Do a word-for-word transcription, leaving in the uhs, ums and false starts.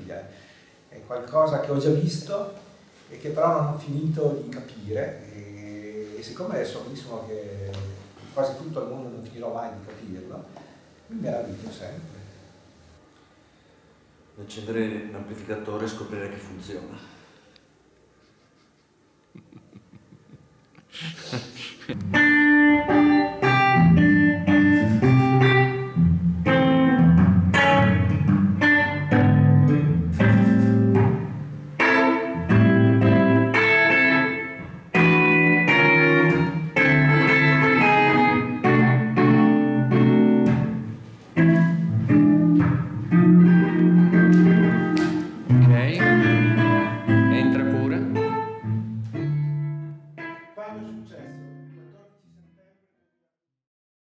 famiglia, è qualcosa che ho già visto e che però non ho finito di capire, e, e siccome so benissimo che quasi tutto il mondo non finirò mai di capirlo, mi meraviglio sempre. Accendere l'amplificatore e scoprire che funziona.